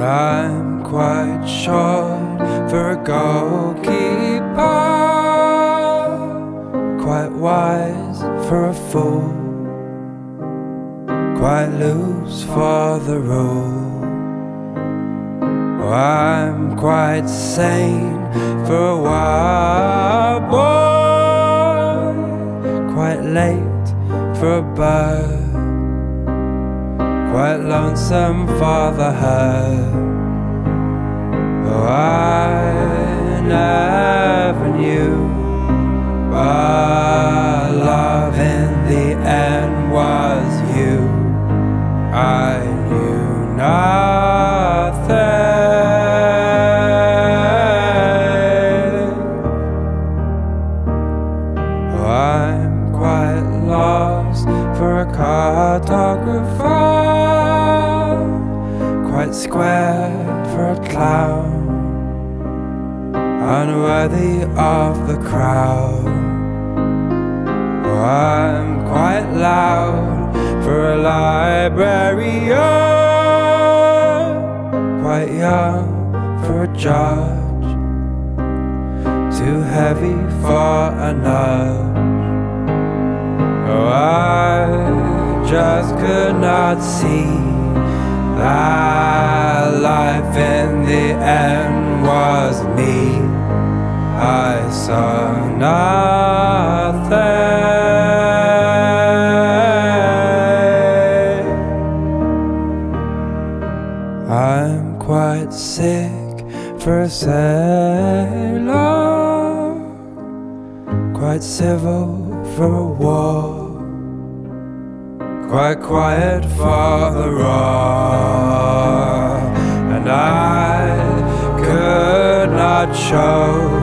I'm quite short for a goalkeeper, quite wise for a fool, quite loose for the rule. Oh, I'm quite sane for a wild boy, quite late for a bird, quite lonesome for the herd. Oh, I never knew but love in the end was you. I knew nothing. Oh, I'm quite lost for a cartographer, quite square for a clown, unworthy of the crowd. Oh, I'm quite loud for a libraria, quite young for a judge, too heavy for a nudge. Oh, I just could not see that life in the end was me. I saw nothing. I'm quite sick for a sailor, quite civil for a war, quite quiet for the roar. And I could not show